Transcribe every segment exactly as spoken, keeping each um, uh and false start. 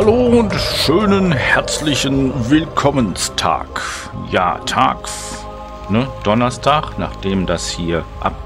Hallo und schönen herzlichen Willkommenstag. Ja, Tag, ne, Donnerstag, nachdem das hier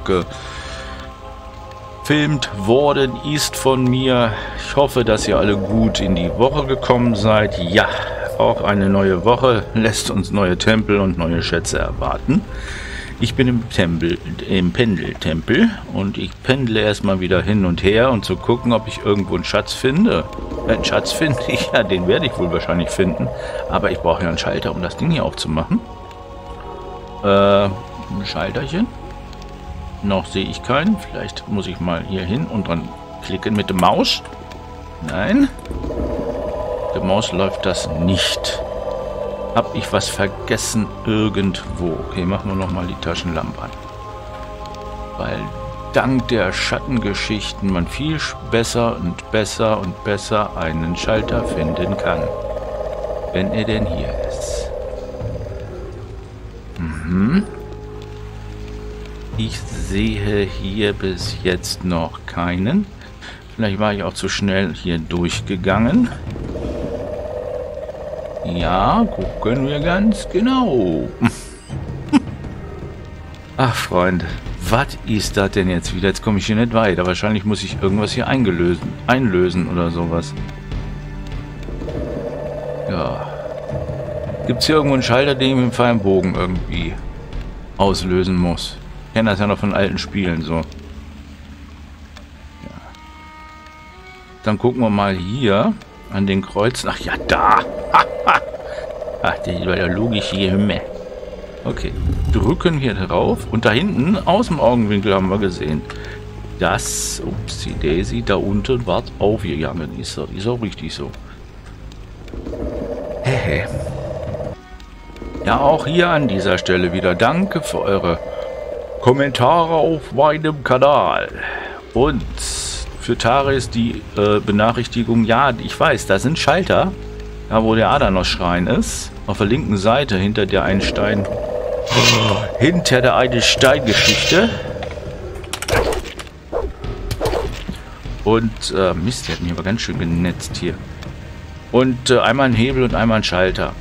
abgefilmt worden ist von mir. Ich hoffe, dass ihr alle gut in die Woche gekommen seid. Ja, auch eine neue Woche lässt uns neue Tempel und neue Schätze erwarten. Ich bin im Tempel, im Pendeltempel und ich pendle erstmal wieder hin und her, um zu gucken, ob ich irgendwo einen Schatz finde. Einen Schatz finde ich, ja, den werde ich wohl wahrscheinlich finden. Aber ich brauche ja einen Schalter, um das Ding hier aufzumachen. Äh, ein Schalterchen. Noch sehe ich keinen. Vielleicht muss ich mal hier hin und dann klicken mit der Maus. Nein. Mit der Maus läuft das nicht. Hab ich was vergessen irgendwo? Okay, machen wir nochmal die Taschenlampe an. Weil dank der Schattengeschichten man viel besser und besser und besser einen Schalter finden kann. Wenn er denn hier ist. Mhm. Ich sehe hier bis jetzt noch keinen. Vielleicht war ich auch zu schnell hier durchgegangen. Ja, gucken wir ganz genau. Ach, Freunde, was ist das denn jetzt wieder? Jetzt komme ich hier nicht weiter. Wahrscheinlich muss ich irgendwas hier eingelösen, einlösen oder sowas. Ja. Gibt es hier irgendwo einen Schalter, den ich mit dem Pfeilenbogen irgendwie auslösen muss? Ich kenne das ja noch von alten Spielen so. Ja. Dann gucken wir mal hier an den Kreuzen. Ach ja, da. Ach, das war ja logisch hier. Okay, drücken wir drauf. Und da hinten, aus dem Augenwinkel, haben wir gesehen, dass, ups, die Daisy da unten was aufgegangen ist. Das ist auch richtig so. Hehe. Ja, auch hier an dieser Stelle wieder danke für eure Kommentare auf meinem Kanal. Und für Taris die äh, Benachrichtigung, ja, ich weiß, da sind Schalter, da wo der Adanos-Schrein ist, auf der linken Seite, hinter der einen Stein, hinter der einen Steingeschichte. Und, äh, Mist, der hat mich aber ganz schön genetzt hier. Und äh, einmal ein Hebel und einmal ein Schalter.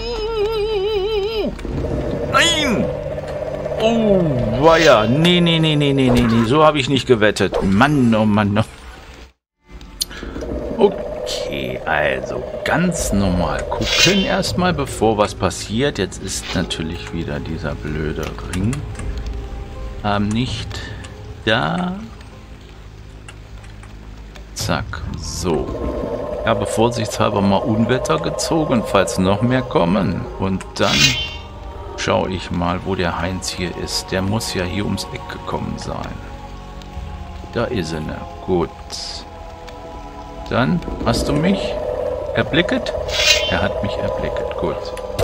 Nein! Oh, weia. Nee, nee, nee, nee, nee, nee, nee. So habe ich nicht gewettet. Mann, oh Mann, oh. Okay, also ganz normal gucken erstmal, bevor was passiert. Jetzt ist natürlich wieder dieser blöde Ring ähm, nicht da. Zack, so. Ich habe vorsichtshalber mal Unwetter gezogen, falls noch mehr kommen. Und dann schaue ich mal, wo der Heinz hier ist. Der muss ja hier ums Eck gekommen sein. Da ist er. Gut. Dann, hast du mich erblicket? Er hat mich erblicket. Gut.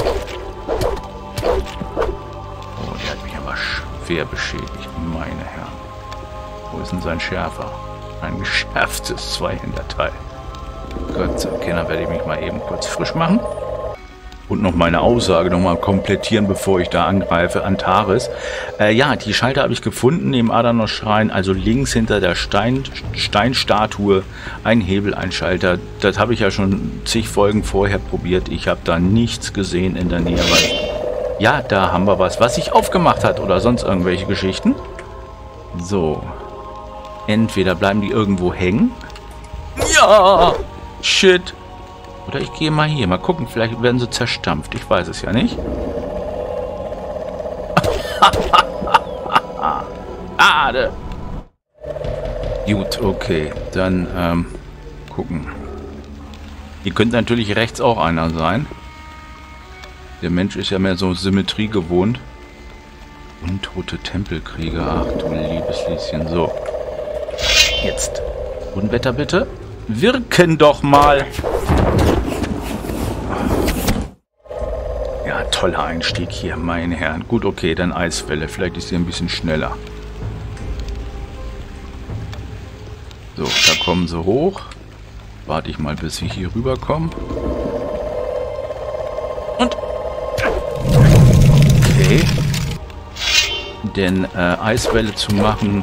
Oh, der hat mich aber schwer beschädigt, meine Herren. Wo ist denn sein Schärfer? Ein geschärftes Zweihänderteil. Gott sei Dank, dann werde ich mich mal eben kurz frisch machen. Und noch meine Aussage nochmal komplettieren, bevor ich da angreife, Antares. Äh, ja, die Schalter habe ich gefunden im Adanos-Schrein, also links hinter der Stein, Steinstatue, ein Hebel, ein Schalter. Das habe ich ja schon zig Folgen vorher probiert. Ich habe da nichts gesehen in der Nähe. Weil, ja, da haben wir was, was sich aufgemacht hat oder sonst irgendwelche Geschichten. So. Entweder bleiben die irgendwo hängen. Ja! Shit! Oder ich gehe mal hier. Mal gucken, vielleicht werden sie zerstampft. Ich weiß es ja nicht. Ade. Gut, okay. Dann ähm, gucken. Hier könnte natürlich rechts auch einer sein. Der Mensch ist ja mehr so Symmetrie gewohnt. Untote Tempelkrieger. Ach du liebes Lieschen. So. Jetzt. Unwetter bitte. Wirken doch mal. Ja, toller Einstieg hier, meine Herren. Gut, okay, dann Eiswelle. Vielleicht ist sie ein bisschen schneller. So, da kommen sie hoch. Warte ich mal, bis sie hier rüberkommen. Und... Okay. Denn äh, Eiswelle zu machen...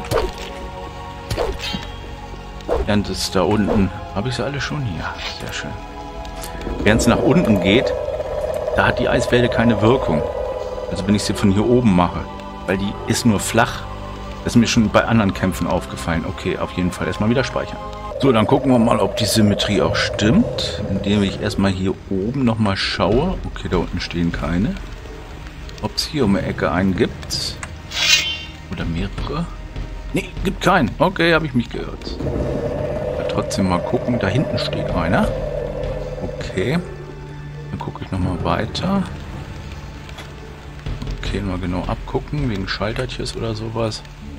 Während es da unten... Habe ich sie alle schon hier? Sehr schön. während es nach unten geht, da hat die Eiswelle keine Wirkung. Also wenn ich sie von hier oben mache, weil die ist nur flach. Das ist mir schon bei anderen Kämpfen aufgefallen. Okay, auf jeden Fall erstmal wieder speichern. So, dann gucken wir mal, ob die Symmetrie auch stimmt, indem ich erstmal hier oben nochmal schaue. Okay, da unten stehen keine. Ob es hier um die Ecke einen gibt. Oder mehrere. Nee, gibt keinen. Okay, habe ich mich geirrt. Ja, trotzdem mal gucken. Da hinten steht einer. Okay. Dann gucke ich nochmal weiter. Okay, mal genau abgucken, wegen Schaltertjes oder sowas.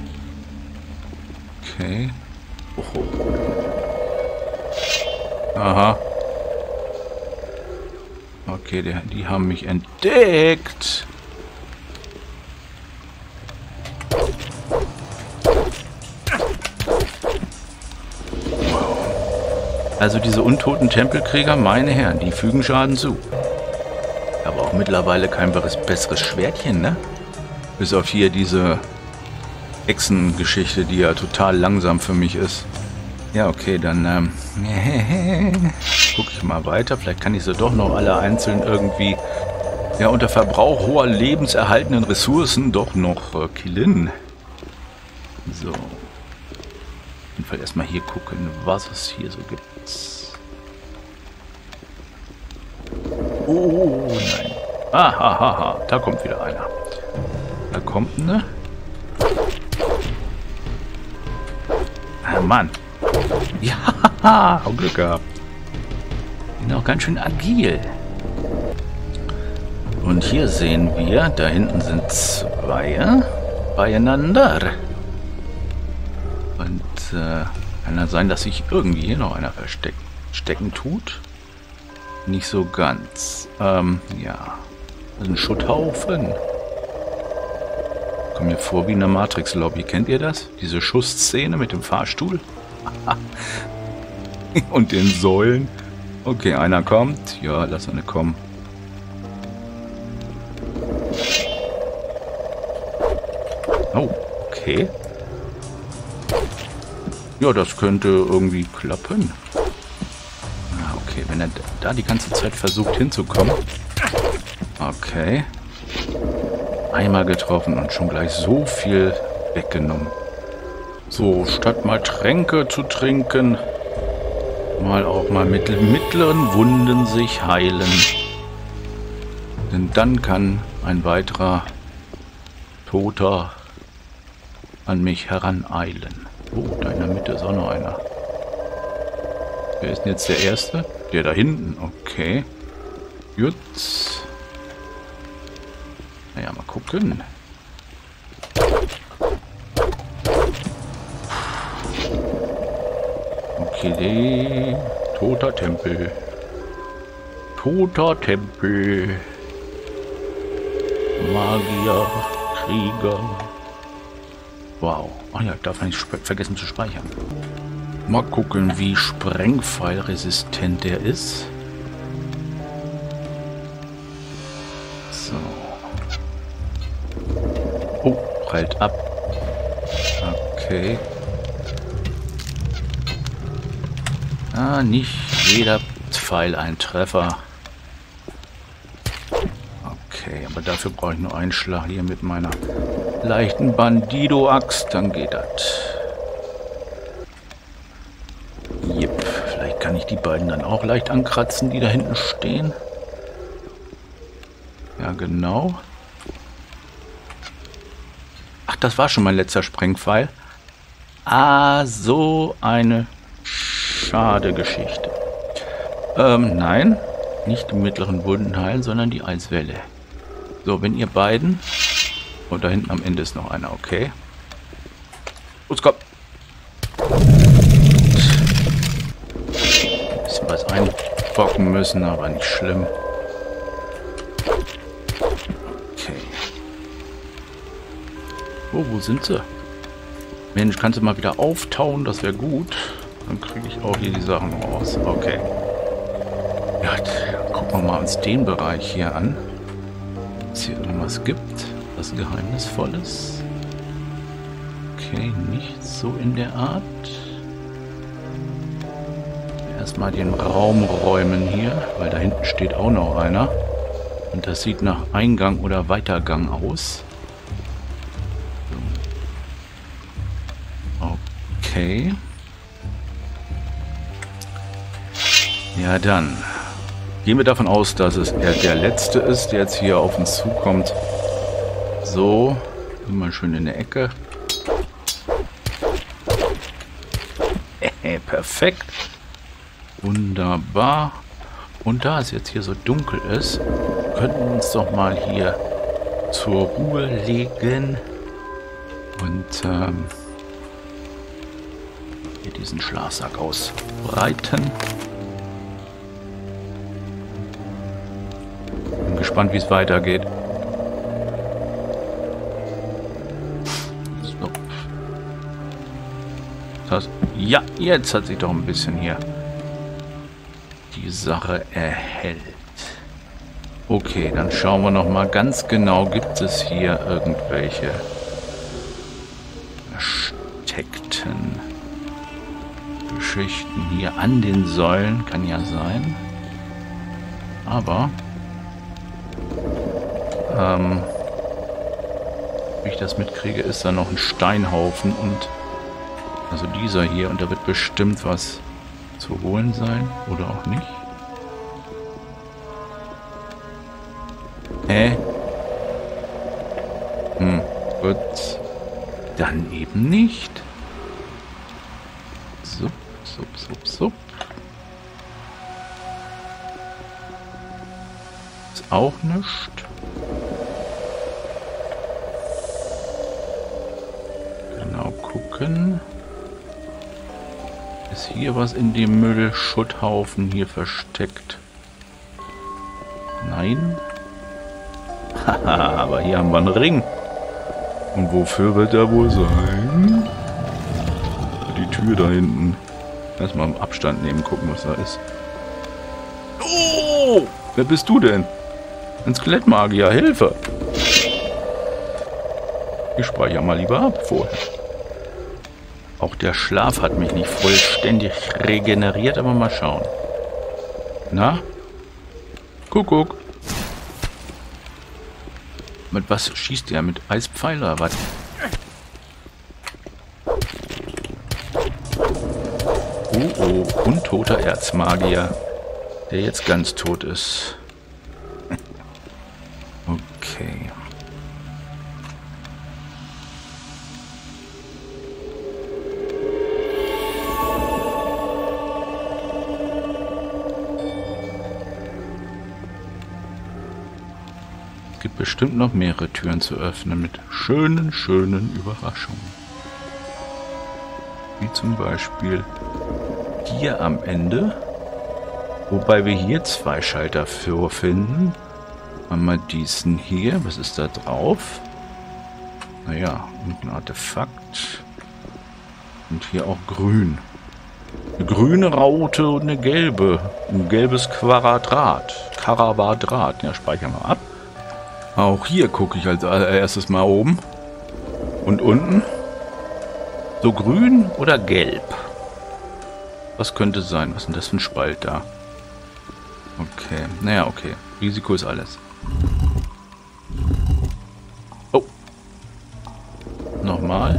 Okay. Oh. Aha. Okay, die, die haben mich entdeckt. Wow. Also diese untoten Tempelkrieger, meine Herren, die fügen Schaden zu. Aber auch mittlerweile kein besseres Schwertchen, ne? Bis auf hier diese Echsengeschichte, die ja total langsam für mich ist. Ja, okay, dann ähm, gucke ich mal weiter. Vielleicht kann ich sie doch noch alle einzeln irgendwie ja, unter Verbrauch hoher lebenserhaltenden Ressourcen doch noch äh, killen. So. Auf jeden Fall erstmal hier gucken, was es hier so gibt. Oh, nein. Ah, ha, ha, ha. Da kommt wieder einer. Da kommt eine. Ah, Mann. Ja, auch Glück gehabt. Die sind auch ganz schön agil. Und hier sehen wir, da hinten sind zwei beieinander. Und äh, kann ja sein, dass sich irgendwie hier noch einer versteckt, stecken tut. Nicht so ganz. Ähm, ja. Das ist ein Schutthaufen. Kommt mir vor wie in der Matrix-Lobby. Kennt ihr das? Diese Schussszene mit dem Fahrstuhl? Und den Säulen. Okay, einer kommt. Ja, lass eine kommen. Oh, okay. Ja, das könnte irgendwie klappen. Ah, okay, wenn er da die ganze Zeit versucht hinzukommen. Okay. Einmal getroffen und schon gleich so viel weggenommen. So, statt mal Tränke zu trinken, mal auch mal mit mittleren Wunden sich heilen. Denn dann kann ein weiterer Toter an mich heraneilen. Oh, da in der Mitte ist auch noch einer. Wer ist denn jetzt der Erste? Der da hinten, okay. Gut. Naja, mal gucken. Okay, die toter Tempel. Toter Tempel. Magier, Krieger. Wow. Ach ja, darf man nicht vergessen zu speichern. Mal gucken, wie sprengpfeilresistent der ist. So. Oh, prallt ab. Okay. Ah, nicht jeder Pfeil ein Treffer. Okay, aber dafür brauche ich nur einen Schlag hier mit meiner leichten Bandido-Axt, dann geht das. Jep, vielleicht kann ich die beiden dann auch leicht ankratzen, die da hinten stehen. Ja, genau. Ach, das war schon mein letzter Sprengpfeil. Ah, so eine schade Geschichte. Ähm, nein, nicht die mittleren Wunden heilen, sondern die Eiswelle. So, wenn ihr beiden... Und da hinten am Ende ist noch einer, okay. Los, komm. Bisschen was einbocken müssen, aber nicht schlimm. Okay. Oh, wo sind sie? Mensch, kannst du mal wieder auftauen, das wäre gut. Dann kriege ich auch hier die Sachen raus. Okay. Ja, gucken wir mal uns den Bereich hier an. Ob es hier irgendwas gibt. Was Geheimnisvolles. Okay, nicht so in der Art. Erstmal den Raum räumen hier, weil da hinten steht auch noch einer. Und das sieht nach Eingang oder Weitergang aus. Okay. Ja, dann gehen wir davon aus, dass es er der letzte ist, der jetzt hier auf uns zukommt. So, immer schön in der Ecke. Perfekt. Wunderbar. Und da es jetzt hier so dunkel ist, könnten wir uns doch mal hier zur Ruhe legen und ähm, hier diesen Schlafsack ausbreiten. Bin gespannt, wie es weitergeht. So. Das, ja, jetzt hat sich doch ein bisschen hier die Sache erhellt. Okay, dann schauen wir noch mal ganz genau, gibt es hier irgendwelche versteckten Geschichten hier an den Säulen, kann ja sein. Aber ähm, wie ich das mitkriege, ist da noch ein Steinhaufen und also dieser hier, und da wird bestimmt was zu holen sein oder auch nicht. Äh? Hm, gut. Dann eben nicht. Sup, sup, sup, sup. Ist auch nichts. Genau gucken. Ist hier was in dem Müllschutthaufen hier versteckt? Nein. Haha, aber hier haben wir einen Ring. Und wofür wird der wohl sein? Die Tür da hinten. Erstmal im Abstand nehmen, gucken, was da ist. Oh! Wer bist du denn? Ein Skelettmagier, Hilfe! Ich speichere mal lieber ab vorher. Auch der Schlaf hat mich nicht vollständig regeneriert, aber mal schauen. Na? Kuckuck. Mit was schießt der? Mit Eispfeil oder was? Oh oh, untoter Erzmagier, der jetzt ganz tot ist. Okay. Es gibt bestimmt noch mehrere Türen zu öffnen mit schönen, schönen Überraschungen. Wie zum Beispiel hier am Ende. Wobei wir hier zwei Schalter vorfinden. Einmal diesen hier. Was ist da drauf? Naja, und ein Artefakt. Und hier auch grün. Eine grüne Raute und eine gelbe. Ein gelbes Quadrat. Karawatrat. Ja, speichern wir ab. Auch hier gucke ich als erstes mal oben. Und unten. So grün oder gelb? Was könnte sein? Was ist denn das für ein Spalt da? Okay. Naja, okay. Risiko ist alles. Oh. Nochmal.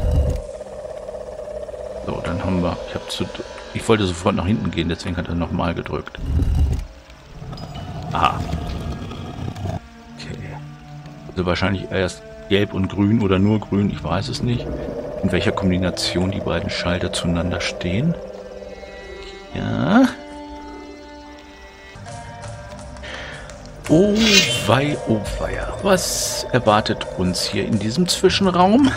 So, dann haben wir... Ich habe zu... Ich wollte sofort nach hinten gehen, deswegen hat er nochmal gedrückt. Aha. Okay. Also wahrscheinlich erst gelb und grün oder nur grün, ich weiß es nicht. In welcher Kombination die beiden Schalter zueinander stehen. Ja. Oh wei, oh weia. Was erwartet uns hier in diesem Zwischenraum?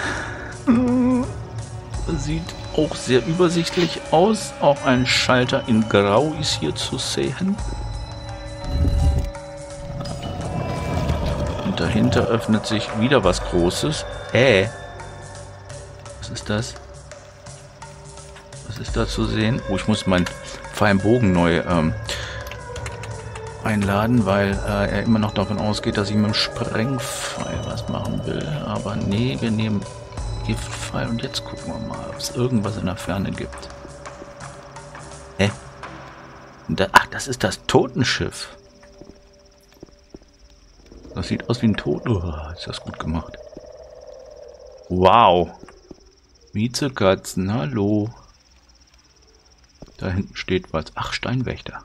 Sieht auch sehr übersichtlich aus. Auch ein Schalter in Grau ist hier zu sehen. Und dahinter öffnet sich wieder was Großes. Äh. Was ist das? Was ist da zu sehen? Oh, ich muss meinen Pfeilbogen neu ähm, einladen, weil äh, er immer noch davon ausgeht, dass ich mit dem Sprengpfeil was machen will. Aber nee, wir nehmen Giftpfeil und jetzt gucken wir mal, ob es irgendwas in der Ferne gibt. Hä? Da, ach, das ist das Totenschiff. Das sieht aus wie ein Tod. Oh, ist das gut gemacht. Wow. Miezekatzen, hallo. Da hinten steht was. Ach, Steinwächter.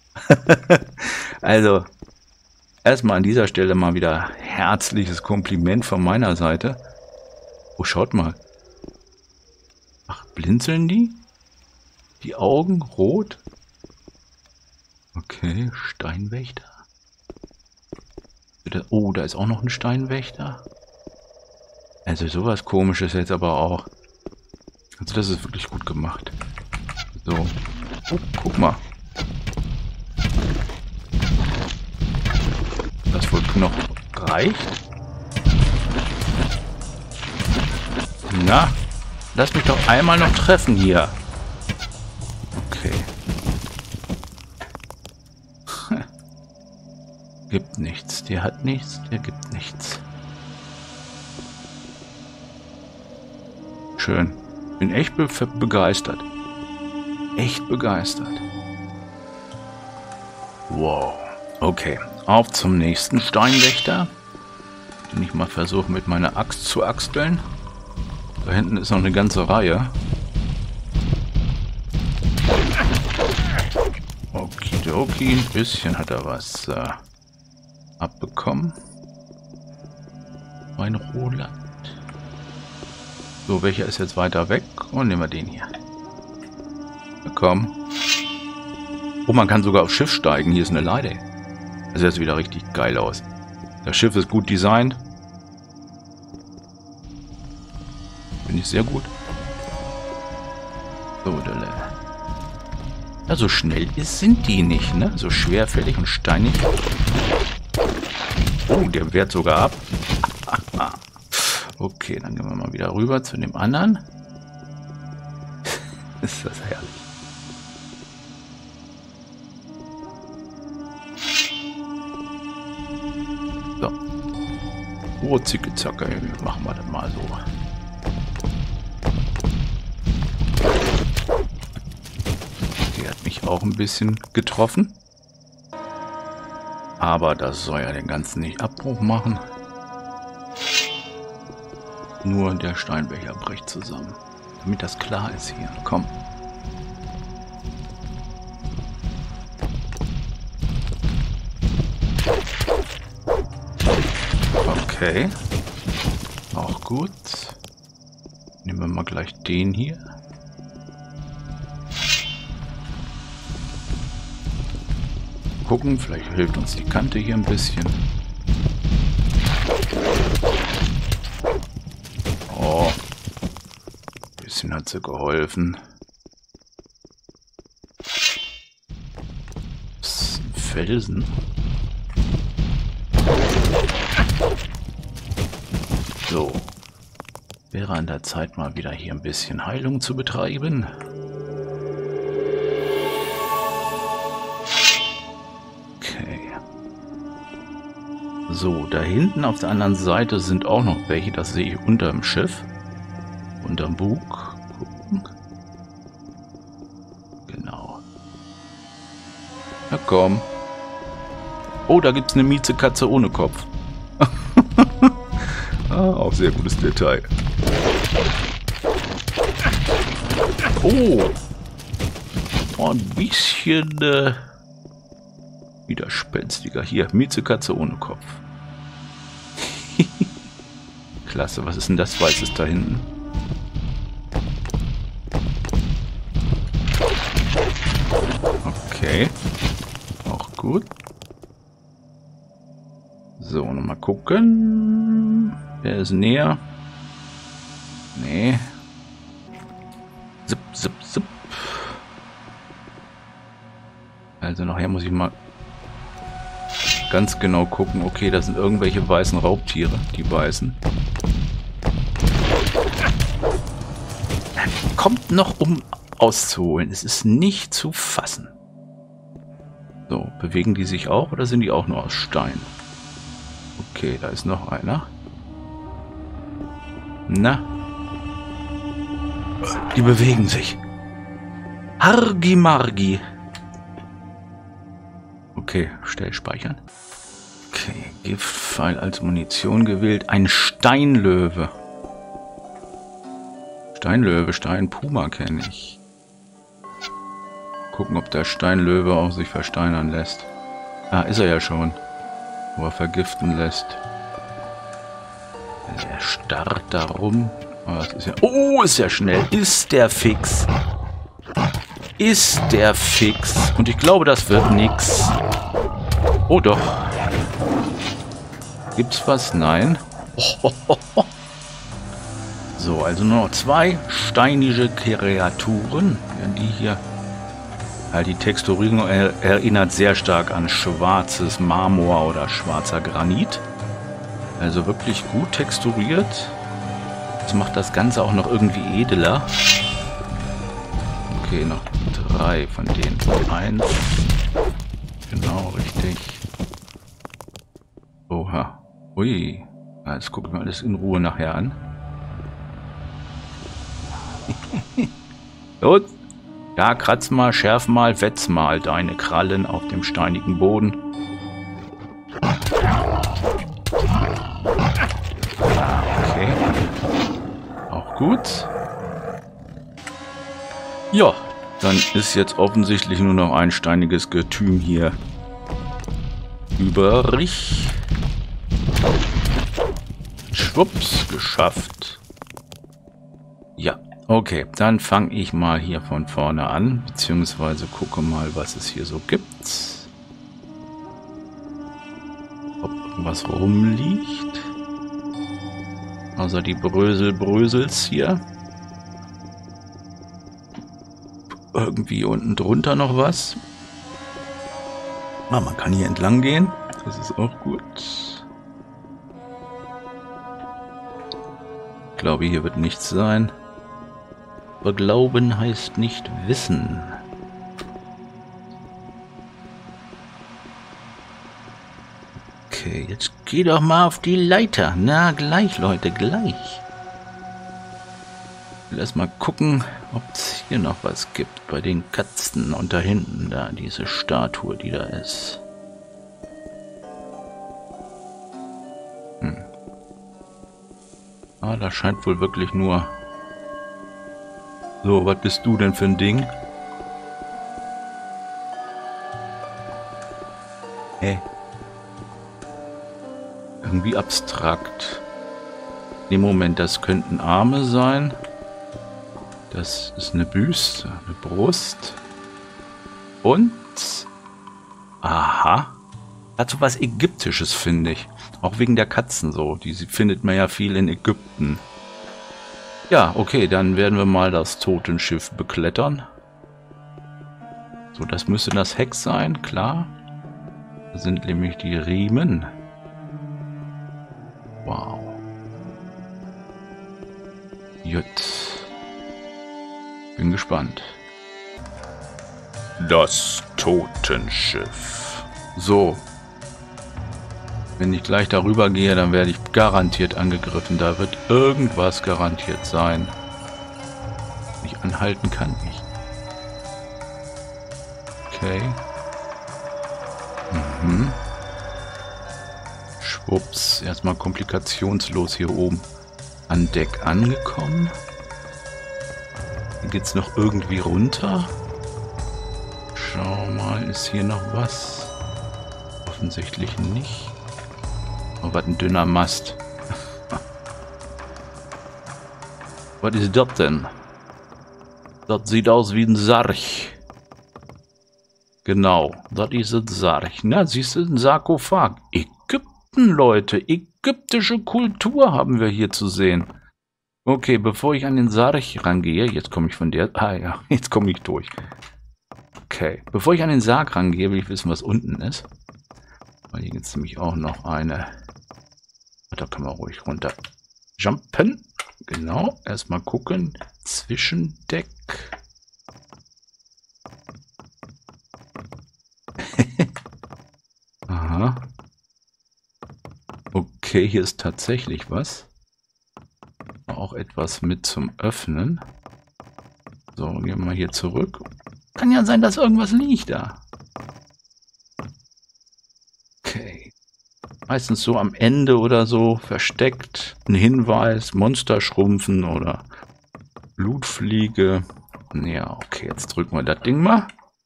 Also, erstmal an dieser Stelle mal wieder herzliches Kompliment von meiner Seite. Oh, schaut mal. Ach, blinzeln die? Die Augen rot? Okay, Steinwächter. Oh, da ist auch noch ein Steinwächter. Also sowas Komisches jetzt aber auch. Also das ist wirklich gut gemacht. So. Oh, guck mal. Das wohl noch reicht. Na, lass mich doch einmal noch treffen hier. Okay. Gibt nichts. Der hat nichts, der gibt nichts. Schön. Bin echt be begeistert. Echt begeistert. Wow. Okay. Auf zum nächsten Steinwächter. Den ich mal versuche mit meiner Axt zu axteln. Da hinten ist noch eine ganze Reihe. Okidoki. Ein bisschen hat er was äh, abbekommen. Mein Roland. So, welcher ist jetzt weiter weg? Und nehmen wir den hier. Na komm. Oh, man kann sogar aufs Schiff steigen. Hier ist eine Leiter. Also das sieht wieder richtig geil aus. Das Schiff ist gut designt. Finde ich sehr gut. So, ja, so schnell ist, sind die nicht, ne? So schwerfällig und steinig. Oh, der wehrt sogar ab. Okay, dann gehen wir mal wieder rüber zu dem anderen. Ist das herrlich. So. Oh, zicke zacke, machen wir das mal so. Der hat mich auch ein bisschen getroffen. Aber das soll ja den ganzen nicht Abbruch machen. Nur der Steinbecher bricht zusammen. Damit das klar ist hier. Komm. Okay. Auch gut. Nehmen wir mal gleich den hier. Gucken, vielleicht hilft uns die Kante hier ein bisschen. Oh. Ein bisschen hat sie geholfen. Das ist ein Felsen. So. Wäre an der Zeit mal wieder hier ein bisschen Heilung zu betreiben. So, da hinten auf der anderen Seite sind auch noch welche, das sehe ich unter dem Schiff. Unterm Bug. Gucken. Genau. Na komm. Oh, da gibt es eine Miezekatze ohne Kopf. Ah, auch sehr gutes Detail. Oh. Oh, ein bisschen äh, widerspenstiger. Hier, Miezekatze ohne Kopf. Klasse, was ist denn das Weißes da hinten? Okay. Auch gut. So, nochmal gucken. Wer ist näher? Nee. Zip, zip, zip. Also nachher muss ich mal ganz genau gucken. Okay, das sind irgendwelche weißen Raubtiere, die beißen. Er kommt noch, um auszuholen. Es ist nicht zu fassen. So, bewegen die sich auch oder sind die auch nur aus Stein? Okay, da ist noch einer. Na? Die bewegen sich. Hargi Margi. Okay, schnell speichern. Okay, Giftpfeil als Munition gewählt. Ein Steinlöwe. Steinlöwe, Steinpuma kenne ich. Gucken, ob der Steinlöwe auch sich versteinern lässt. Ah, ist er ja schon. Wo er vergiften lässt. Er starrt da rum. Oh, das ist ja, oh, ist ja schnell. Ist der fix. Ist der fix. Und ich glaube, das wird nix. Oh doch. Gibt's was? Nein. So, also nur noch zwei steinige Kreaturen. Werden die hier... Ja, die Texturierung er erinnert sehr stark an schwarzes Marmor oder schwarzer Granit. Also wirklich gut texturiert. Das macht das Ganze auch noch irgendwie edler. Okay, noch drei von denen. Eins. Genau, richtig. Oha. Ui. Jetzt gucke ich mir alles in Ruhe nachher an. Los. Ja, kratz mal, schärf mal, wetz mal deine Krallen auf dem steinigen Boden. Okay. Auch gut. Ja, dann ist jetzt offensichtlich nur noch ein steiniges Getüm hier übrig. Schwupps, geschafft. Ja. Okay, dann fange ich mal hier von vorne an, beziehungsweise gucke mal, was es hier so gibt. Ob irgendwas rumliegt. Außer die Brösel-Brösels hier. Irgendwie unten drunter noch was. Ah, man kann hier entlang gehen. Das ist auch gut. Ich glaube, hier wird nichts sein. Aber glauben heißt nicht wissen. Okay, jetzt geh doch mal auf die Leiter. Na, gleich, Leute, gleich. Ich will erst mal gucken, ob es hier noch was gibt bei den Katzen. Und da hinten, da, diese Statue, die da ist. Hm. Ah, da scheint wohl wirklich nur... So, was bist du denn für ein Ding? Hä? Irgendwie abstrakt. Im Moment, das könnten Arme sein. Das ist eine Büste, eine Brust. Und... Aha. Hat so was Ägyptisches, finde ich. Auch wegen der Katzen so. Die findet man ja viel in Ägypten. Ja, okay, dann werden wir mal das Totenschiff beklettern. So, das müsste das Heck sein, klar. Da sind nämlich die Riemen. Wow. Jut. Bin gespannt. Das Totenschiff. So. Wenn ich gleich darüber gehe, dann werde ich garantiert angegriffen. Da wird irgendwas garantiert sein. Ich anhalten kann ich. Okay. Mhm. Schwupps. Erstmal komplikationslos hier oben an Deck angekommen. Hier geht es noch irgendwie runter. Schau mal, ist hier noch was? Offensichtlich nicht. Oh, was ein dünner Mast. Was ist das denn? Das sieht aus wie ein Sarg. Genau, das ist ein Sarg. Na, siehst du, ein Sarkophag. Ägypten, Leute. Ägyptische Kultur haben wir hier zu sehen. Okay, bevor ich an den Sarg rangehe, jetzt komme ich von der... Ah ja, jetzt komme ich durch. Okay, bevor ich an den Sarg rangehe, will ich wissen, was unten ist. Weil hier gibt es nämlich auch noch eine... Da kann man ruhig runter jumpen. Genau, erstmal gucken. Zwischendeck. Aha. Okay, hier ist tatsächlich was. Auch etwas mit zum Öffnen. So, gehen wir mal hier zurück. Kann ja sein, dass irgendwas liegt da. Meistens so am Ende oder so versteckt. Ein Hinweis, Monster schrumpfen oder Blutfliege. Ja, okay, jetzt drücken wir das Ding mal.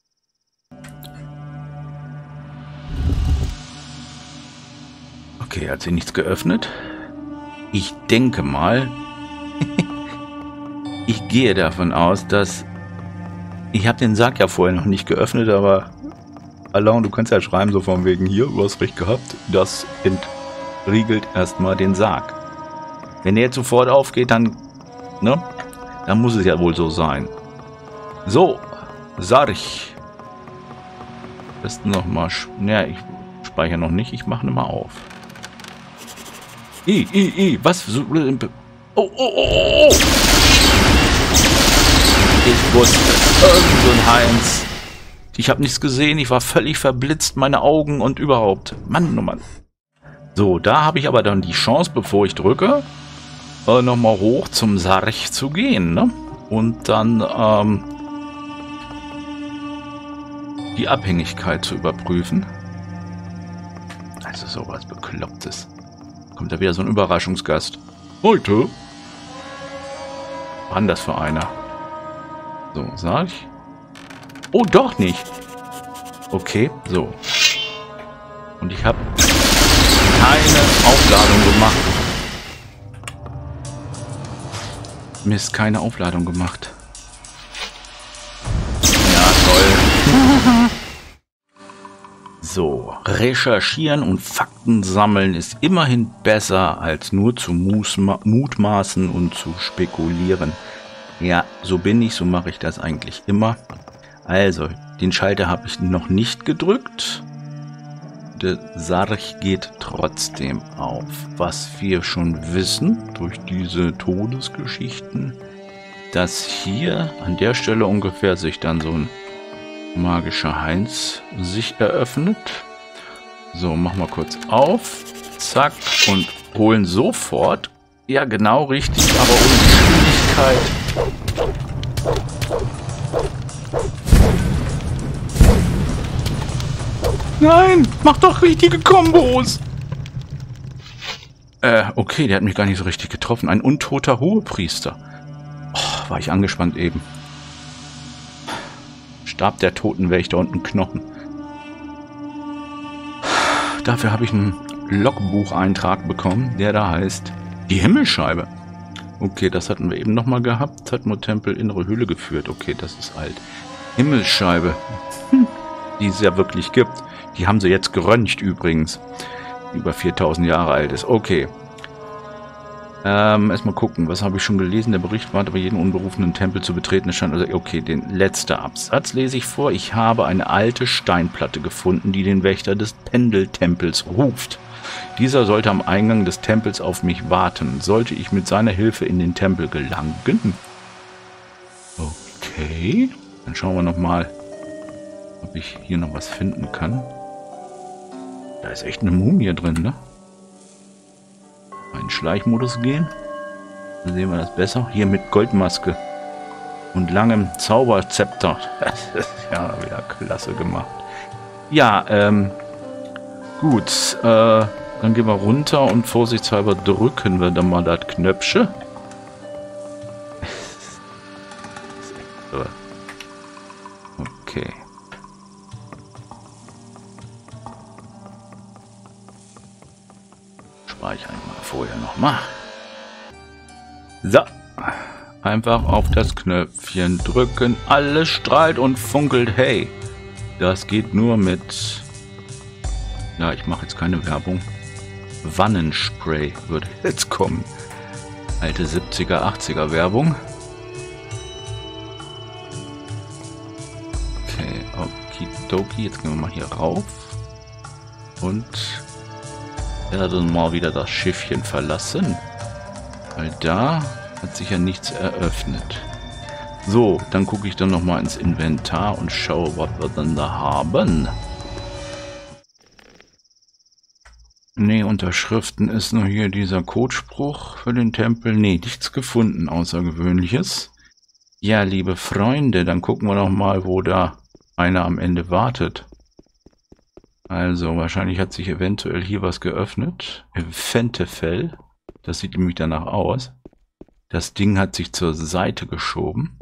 Okay, hat sie nichts geöffnet. Ich denke mal, ich gehe davon aus, dass... Ich habe den Sack ja vorher noch nicht geöffnet, aber... Alain, du kannst ja schreiben, so von wegen hier, du hast recht gehabt. Das entriegelt erstmal den Sarg. Wenn der jetzt sofort aufgeht, dann... Ne? Dann muss es ja wohl so sein. So, Sarg. Besten nochmal... Ne, ich speichere noch nicht, ich mache ne mal auf. I, I, I, was? Oh, oh, oh, oh, oh! Ich wusste, irgend so ein Heinz. Ich habe nichts gesehen, ich war völlig verblitzt, meine Augen und überhaupt. Mann, oh Mann. So, da habe ich aber dann die Chance, bevor ich drücke, äh, nochmal hoch zum Sarg zu gehen, ne? Und dann ähm, die Abhängigkeit zu überprüfen. Also sowas Beklopptes. Kommt da wieder so ein Überraschungsgast. Heute? Wann das für einer? So, sag ich. Oh, doch nicht. Okay, so. Und ich habe keine Aufladung gemacht. Mist, keine Aufladung gemacht. Ja, toll. So, recherchieren und Fakten sammeln ist immerhin besser, als nur zu mutmaßen und zu spekulieren. Ja, so bin ich, so mache ich das eigentlich immer. Also, den Schalter habe ich noch nicht gedrückt. Der Sarg geht trotzdem auf. Was wir schon wissen durch diese Todesgeschichten, dass hier an der Stelle ungefähr sich dann so ein magischer Heinz sich eröffnet. So, machen wir kurz auf. Zack. Und holen sofort. Ja, genau richtig, aber ohne Geschwindigkeit. Nein, mach doch richtige Kombos. Äh, okay, der hat mich gar nicht so richtig getroffen. Ein untoter Hohepriester. Oh, war ich angespannt eben. Stab der Toten Wächter und ein Knochen. Dafür habe ich einen Logbucheintrag bekommen, der da heißt die Himmelscheibe. Okay, das hatten wir eben nochmal gehabt. Tatmo-Tempel, innere Höhle geführt. Okay, das ist alt. Himmelscheibe. Hm, die es ja wirklich gibt. Die haben sie jetzt geröntgt übrigens. Über viertausend Jahre alt ist. Okay. Ähm, erstmal gucken, was habe ich schon gelesen? Der Bericht war bei jedem unberufenen Tempel zu betreten. Stand also, okay, den letzten Absatz lese ich vor. Ich habe eine alte Steinplatte gefunden, die den Wächter des Pendeltempels ruft. Dieser sollte am Eingang des Tempels auf mich warten. Sollte ich mit seiner Hilfe in den Tempel gelangen? Okay. Dann schauen wir nochmal, ob ich hier noch was finden kann. Da ist echt eine Mumie drin, ne? Mal in Schleichmodus gehen. Dann sehen wir das besser. Hier mit Goldmaske und langem Zauberzepter. Das ist ja wieder klasse gemacht. Ja, ähm, gut. Äh, dann gehen wir runter und vorsichtshalber drücken wir dann mal das Knöpfchen. Okay. Speichere ich mal vorher nochmal. So. Einfach auf das Knöpfchen drücken. Alles strahlt und funkelt. Hey, das geht nur mit... Ja, ich mache jetzt keine Werbung. Wannenspray würde jetzt kommen. Alte siebziger, achtziger Werbung. Okay, okidoki. Jetzt gehen wir mal hier rauf. Und werden mal wieder das Schiffchen verlassen. Weil da hat sich ja nichts eröffnet. So, dann gucke ich dann nochmal ins Inventar und schaue, was wir dann da haben. Nee, unter Schriften ist nur hier dieser Codespruch für den Tempel. Nee, nichts gefunden, Außergewöhnliches. Ja, liebe Freunde, dann gucken wir noch mal, wo da einer am Ende wartet. Also wahrscheinlich hat sich eventuell hier was geöffnet. Ventefell. Das sieht nämlich danach aus. Das Ding hat sich zur Seite geschoben.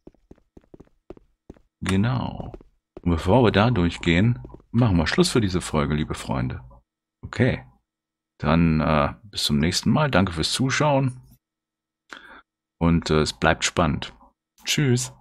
Genau. Und bevor wir da durchgehen, machen wir Schluss für diese Folge, liebe Freunde. Okay. Dann äh, bis zum nächsten Mal. Danke fürs Zuschauen. Und äh, es bleibt spannend. Tschüss.